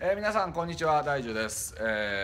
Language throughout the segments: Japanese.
皆さんこんにちは、大樹です。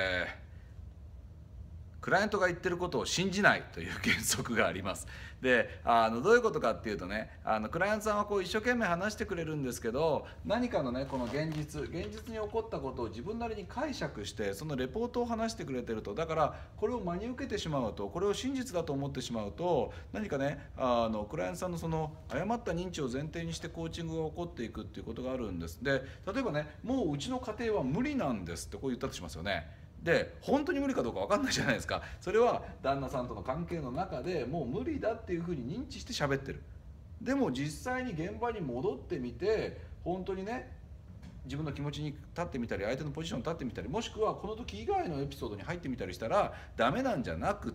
クライアントが言ってることを信じないという原則があります。で、どういうことかっていうとね、クライアントさんはこう一生懸命話してくれるんですけど、何かのねこの現実に起こったことを自分なりに解釈してそのレポートを話してくれてると、だからこれを真に受けてしまうと、これを真実だと思ってしまうと、何かねクライアントさんのその誤った認知を前提にしてコーチングが起こっていくっていうことがあるんです。で、例えばね、もううちの家庭は無理なんですってこう言ったとしますよね。で本当に無理かどうか分かんないじゃないですか。それは旦那さんとの関係の中でもう無理だっていうふうに認知して喋ってる。でも実際に現場に戻ってみて、本当にね自分の気持ちに立ってみたり、相手のポジションに立ってみたり、もしくはこの時以外のエピソードに入ってみたりしたらダメなんじゃなくって、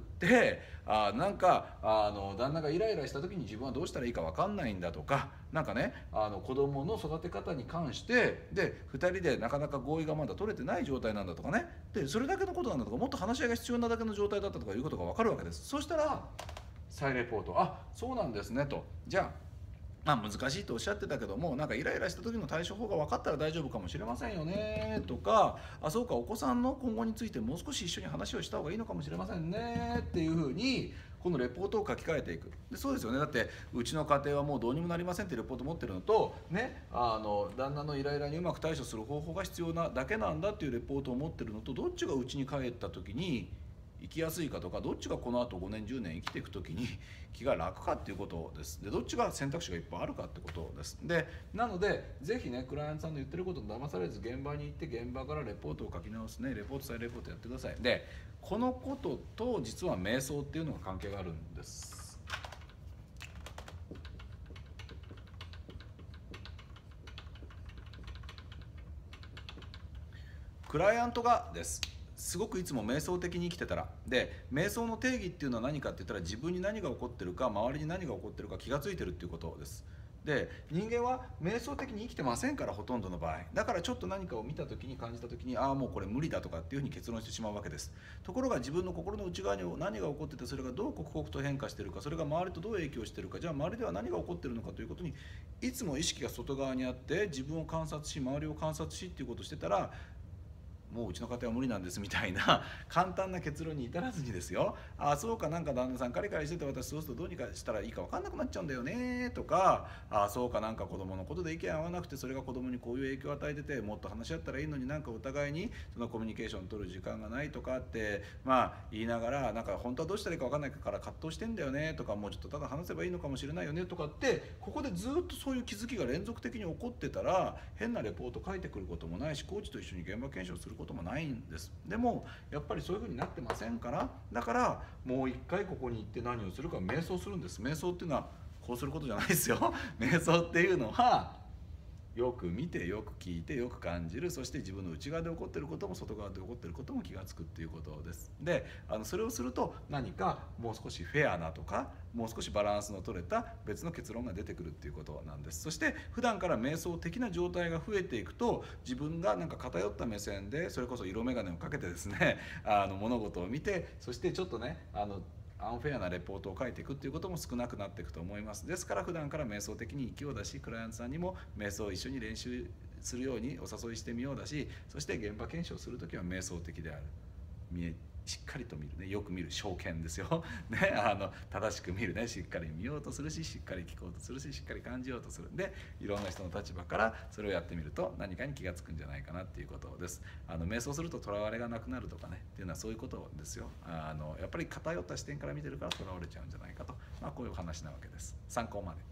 なんか旦那がイライラした時に自分はどうしたらいいか分かんないんだとか、なんかね子供の育て方に関してで2人でなかなか合意がまだ取れてない状態なんだとかね、でそれだけのことなんだとか、もっと話し合いが必要なだけの状態だったとかいうことが分かるわけです。そうしたら再レポート、そうなんですねと、じゃあ難しいとおっしゃってたけども、なんかイライラした時の対処法が分かったら大丈夫かもしれませんよねとか、そうか、お子さんの今後についてもう少し一緒に話をした方がいいのかもしれませんねっていうふうにこのレポートを書き換えていく。でそうですよね。だってうちの家庭はもうどうにもなりませんっていうレポート持ってるのとね、旦那のイライラにうまく対処する方法が必要なだけなんだっていうレポートを持ってるのと、どっちがうちに帰った時に生きやすいかとか、どっちがこのあと5年10年生きていく時に気が楽かっていうことです。でどっちが選択肢がいっぱいあるかってことです。でなのでぜひねクライアントさんの言ってることに騙されず、現場に行って現場からレポートを書き直すね、レポート再レポートやってください。でこのことと実は瞑想っていうのが関係があるんです。クライアントがすごくいつも瞑想的に生きてたら、で瞑想の定義っていうのは何かって言ったら、自分に何が起こってるか、周りに何が起こってるか気が付いてるっていうことです。で人間は瞑想的に生きてませんから、ほとんどの場合。だからちょっと何かを見た時に、感じた時にもうこれ無理だとかっていうふうに結論してしまうわけです。ところが自分の心の内側に何が起こってて、それがどう刻々と変化してるか、それが周りとどう影響してるか、じゃあ周りでは何が起こってるのかということにいつも意識が外側にあって、自分を観察し周りを観察しっていうことをしてたら、もううちの家庭は無理なんですみたいな簡単な結論に至らずにですよ、そうか、なんか旦那さんカリカリしてて、私そうするとどうにかしたらいいか分かんなくなっちゃうんだよねとか、そうか、なんか子供のことで意見合わなくて、それが子供にこういう影響を与えてて、もっと話し合ったらいいのに、なんかお互いにそのコミュニケーションを取る時間がないとかって言いながら、なんか本当はどうしたらいいか分かんないから葛藤してんだよねとか、もうちょっとただ話せばいいのかもしれないよねとかって、ここでずっとそういう気づきが連続的に起こってたら、変なレポート書いてくることもないし、コーチと一緒に現場検証することもないんです。でもやっぱりそういう風になってませんから、だからもう一回ここに行って何をするか、瞑想するんです。瞑想っていうのはこうすることじゃないですよ。瞑想っていうのはよく見て、よく聞いて、よく感じる、そして自分の内側で起こっていることも外側で起こっていることも気が付くっていうことです。でそれをすると、何かもう少しフェアなとか、もう少しバランスの取れた別の結論が出てくるっていうことなんです。そして普段から瞑想的な状態が増えていくと、自分がなんか偏った目線で、それこそ色眼鏡をかけてですね物事を見て、そしてちょっとねアンフェアなレポートを書いていくっていうことも少なくなっていくと思います。ですから普段から瞑想的に息を出し、クライアントさんにも瞑想を一緒に練習するようにお誘いしてみようだし、そして現場検証するときは瞑想的である、しっかりと見るね、よく見る、証券ですよね、正しく見るね、しっかり見ようとするし、しっかり聞こうとするし、しっかり感じようとする。でいろんな人の立場からそれをやってみると何かに気が付くんじゃないかなっていうことです。瞑想するととらわれがなくなるとかねっていうのはそういうことですよ。やっぱり偏った視点から見てるからとらわれちゃうんじゃないかと、こういうお話なわけです。参考まで。